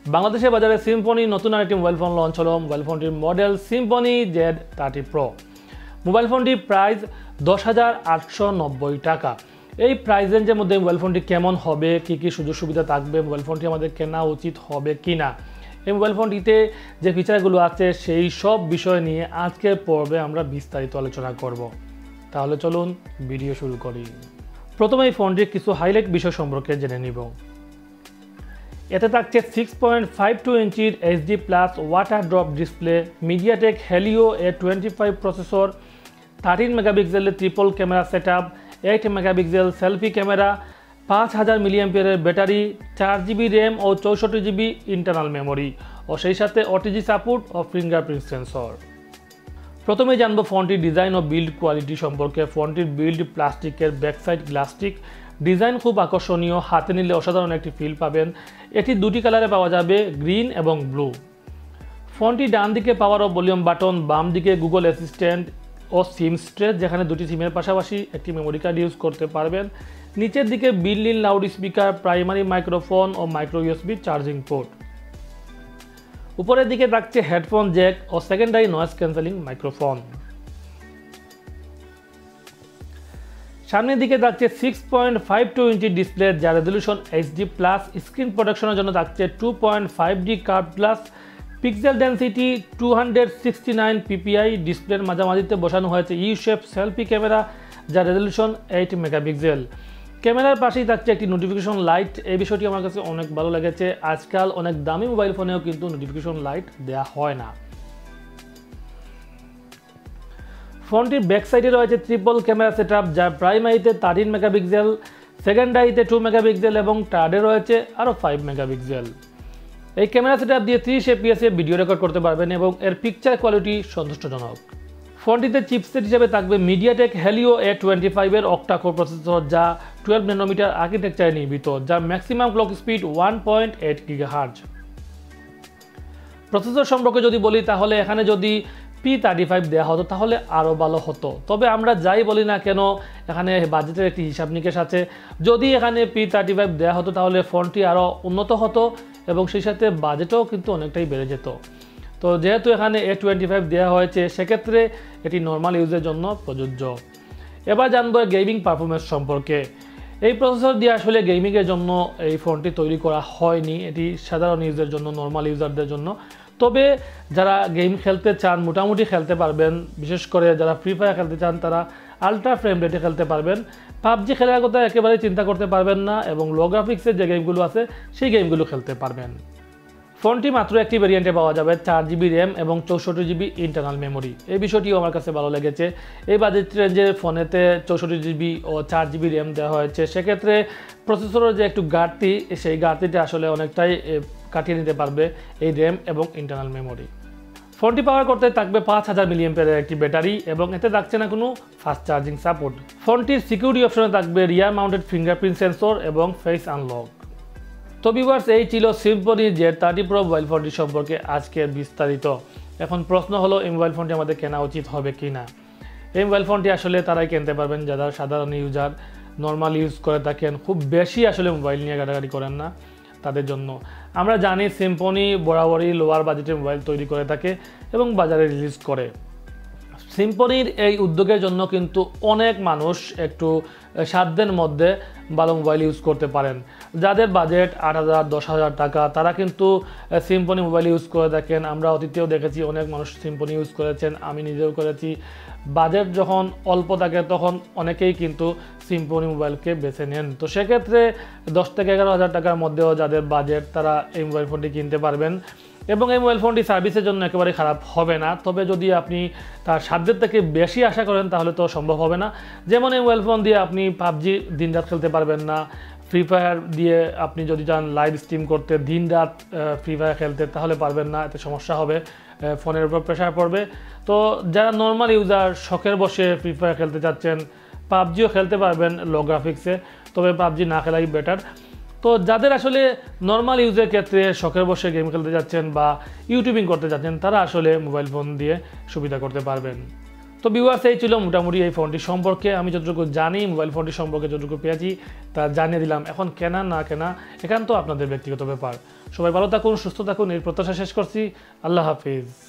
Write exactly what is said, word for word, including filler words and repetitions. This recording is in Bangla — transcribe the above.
বাংলাদেশের বাজারে সিম্ফনি নতুন আরেকটি মোবাইল ফোন লঞ্চ হলো। মোবাইল ফোনটির model Symphony Z thirty pro. Mobile ফোনটির প্রাইস দশ হাজার আটশো নব্বই টাকা। এই প্রাইস রেঞ্জের মধ্যে মোবাইল ফোনটি কেমন হবে, কী কী সুযোগ সুবিধা থাকবে, মোবাইল ফোনটি আমাদের কেনা উচিত হবে কি না, এই মোবাইল ফোনটিতে যে ফিচারগুলো আছে সেই সব বিষয় নিয়ে আজকের পর্বে আমরা বিস্তারিত আলোচনা করব। তাহলে চলুন ভিডিও শুরু করি। প্রথমে এই ফোনটির কিছু হাইলাইট বিষয় সম্পর্কে জেনে নিব। এতে থাকছে সিক্স পয়েন্ট ফাইভ টু ইঞ্চির HD plus water drop display, MediaTek Helio A twenty five processor, thirteen মেগাপিক্সেলের triple camera set up, eight megapixel selfie camera, পাঁচ হাজার মিলিঅ্যাম্পিয়ারের ব্যাটারি, চার জিবি র্যাম ও চৌষট্টি জিবি ইন্টারনাল মেমোরি ও সেই সাথে ওটিজি সাপোর্ট ও ফিঙ্গারপ্রিন্ট সেন্সর। প্রথমে জানবো ফোনটির ডিজাইন ও বিল্ড কোয়ালিটি সম্পর্কে। ফোনটির বিল্ড প্লাস্টিকের ব্যাকসাইড গ্লাস্টিক, ডিজাইন খুব আকর্ষণীয়, হাতে নিলে অসাধারণ একটি ফিল পাবেন। এটি দুটি কালারে পাওয়া যাবে, গ্রিন এবং ব্লু। ফোনটি ডান দিকে পাওয়ার ও ভলিউম বাটন, বাম দিকে গুগল অ্যাসিস্ট্যান্ট ও সিম স্ট্রেচ, যেখানে দুটি সিমের পাশাপাশি একটি মেমোরি কার্ড ইউজ করতে পারবেন। নিচের দিকে built in loud speaker, primary microphone ও মাইক্রো ইউএসবি চার্জিং পোর্ট। উপরের দিকে থাকছে হেডফোন জ্যাক ও সেকেন্ডারি নয়েজ ক্যান্সেলিং মাইক্রোফোন। সামনের দিকে থাকছে six point five two inch display, যার রেজলিউশন এইচডি প্লাস। স্ক্রিন প্রোটেকশনের জন্য থাকছে two point five D curve glass, pixel density two hundred sixty nine PPI. ডিসপ্লের মাঝামাঝিতে বসানো হয়েছে ইউ শেপ সেলফি ক্যামেরা, যার রেজলিউশন এইট মেগাপিক্সেল। ক্যামেরার পাশেই থাকছে একটি নোটিফিকেশন লাইট। এই বিষয়টি আমার কাছে অনেক ভালো লেগেছে। আজকাল অনেক দামি মোবাইল ফোনেও কিন্তু নোটিফিকেশন লাইট দেওয়া হয় না। ফোনটির ব্যাক সাইডে রয়েছে ট্রিপল ক্যামেরা সেট আপ, যার প্রাইমারিতে থার্টিন মেগাপিক্সেল, সেকেন্ডারিতে টু মেগাপিক্সেল এবং থার্ডে রয়েছে আরও ফাইভ মেগাপিক্সেল। এই ক্যামেরা সেট আপ দিয়ে ত্রিশ এফপিএস এ ভিডিও রেকর্ড করতে পারবেন এবং এর পিকচার কোয়ালিটি সন্তুষ্টজনক। ফোনটিতে চিপসেট হিসেবে থাকবে MediaTek Helio A twenty five এর অক্টা কোর প্রসেসর, যা টুয়েলভ ন্যানোমিটার আর্কিটেকচারে নির্মিত, যার maximum clock speed one point eight gigahertz. Processor সম্পর্কে যদি বলি তাহলে এখানে যদি পি থার্টি ফাইভ দেওয়া হতো তাহলে আরও ভালো হতো। তবে আমরা যাই বলি না কেন, এখানে বাজেটের একটি হিসাব নিকেশ আছে। যদি এখানে পি থার্টি ফাইভ দেওয়া হতো তাহলে ফোনটি আরও উন্নত হতো এবং সেই সাথে বাজেটও কিন্তু অনেকটাই বেড়ে যেত। তো যেহেতু এখানে এ টোয়েন্টি ফাইভ দেওয়া হয়েছে, সেক্ষেত্রে এটি নর্মাল ইউজের জন্য প্রযোজ্য। এবার জানবো গেমিং পারফরমেন্স সম্পর্কে। এই প্রসেসর দিয়ে আসলে গেমিংয়ের জন্য এই ফোনটি তৈরি করা হয়নি, এটি সাধারণ ইউজের জন্য, নর্মাল ইউজারদের জন্য। তবে যারা গেম খেলতে চান মোটামুটি খেলতে পারবেন, বিশেষ করে যারা ফ্রি ফায়ার খেলতে চান তারা আলট্রা ফ্রেম রেটে খেলতে পারবেন। পাবজি খেলার কথা একেবারেই চিন্তা করতে পারবেন না এবং লো গ্রাফিক্সের যে গেমগুলো আছে সেই গেমগুলো খেলতে পারবেন। ফোনটি মাত্র একটি ভেরিয়েন্টে পাওয়া যাবে, চার জিবি র্যাম এবং চৌষট্টি জিবি ইন্টারনাল মেমোরি। এই বিষয়টিও আমার কাছে ভালো লেগেছে। এই বাজেট রেঞ্জের ফোনেতে চৌষট্টি জিবি ও চার জিবি র্যাম দেওয়া হয়েছে, সেক্ষেত্রে প্রসেসরের যে একটু ঘাটতি, সেই ঘাটতিটা আসলে অনেকটাই কাটিয়ে নিতে পারবে এই র্যাম এবং ইন্টারনাল মেমোরি। ফোনটি পাওয়ার করতে থাকবে পাঁচ হাজার মিলিঅ্যাম্পিয়ারের একটি ব্যাটারি এবং এতে থাকছে না কোনো ফাস্ট চার্জিং সাপোর্ট। ফোনটির সিকিউরিটি অপশনে থাকবে রিয়ার মাউন্টেড ফিঙ্গারপ্রিন্ট সেন্সর এবং ফেস আনলক। তো ভিউয়ার্স, এই ছিল Symphony Z thirty pro mobile ফোনটি সম্পর্কে আজকের বিস্তারিত। এখন প্রশ্ন হলো এই মোবাইল ফোনটি আমাদের কেনা উচিত হবে কি না। এই মোবাইল ফোনটি আসলে তারাই কিনতে পারবেন যারা সাধারণ ইউজার, নর্মাল ইউজ করে থাকেন, খুব বেশি আসলে মোবাইল নিয়ে ঘাটাঘাটি করেন না, তাদের জন্য। আমরা জানি সিম্ফনি বরাবরই লোয়ার বাজেটের মোবাইল তৈরি করে থাকে এবং বাজারে রিলিজ করে। সিম্ফনির এই উদ্যোগের জন্য কিন্তু অনেক মানুষ একটু সাধ্যের মধ্যে ভালো মোবাইল ইউজ করতে পারেন। যাদের বাজেট আট হাজার দশ হাজার টাকা তারা কিন্তু সিম্ফনি মোবাইল ইউজ করে থাকেন। আমরা অতীতেও দেখেছি অনেক মানুষ সিম্ফনি ইউজ করেছেন, আমি নিজেও করেছি। বাজেট যখন অল্প থাকে তখন অনেকেই কিন্তু সিম্ফনি মোবাইলকে বেছে নেন। তো সেক্ষেত্রে দশ থেকে এগারো হাজার টাকার মধ্যেও যাদের বাজেট তারা এই মোবাইল ফোনটি কিনতে পারবেন এবং এই মোবাইল ফোনটি সার্ভিসের জন্য একেবারে খারাপ হবে না। তবে যদি আপনি তার সাধ্যের থেকে বেশি আশা করেন তাহলে তো সম্ভব হবে না। যেমন এই মোবাইল ফোন দিয়ে আপনি পাবজি দিনরাত খেলতে পারবেন না, ফ্রি ফায়ার দিয়ে আপনি যদি চান লাইভ স্ট্রিম করতে দিনরাত ফ্রি ফায়ার খেলতে তাহলে পারবেন না, এতে সমস্যা হবে, ফোনের উপর প্রেশার পড়বে। তো যারা নর্মাল ইউজার শখের বসে ফ্রি ফায়ার খেলতে চাচ্ছেন, পাবজিও খেলতে পারবেন লো গ্রাফিক্সে, তবে পাবজি না খেলাই বেটার। তো যাদের আসলে নর্মাল ইউজের ক্ষেত্রে শখের বসে গেম খেলতে যাচ্ছেন বা ইউটিউবিং করতে যাচ্ছেন তারা আসলে মোবাইল ফোন দিয়ে সুবিধা করতে পারবেন। তো ভিউয়ার্স, এই ছিল মোটামুটি এই ফোনটি সম্পর্কে। আমি যতটুকু জানি মোবাইল ফোনটি সম্পর্কে যতটুকু পেয়েছি তা জানিয়ে দিলাম। এখন কেনা না কেনা একান্ত আপনাদের ব্যক্তিগত ব্যাপার। সবাই ভালো থাকুন, সুস্থ থাকুন, এই প্রত্যাশা শেষ করছি। আল্লাহ হাফিজ।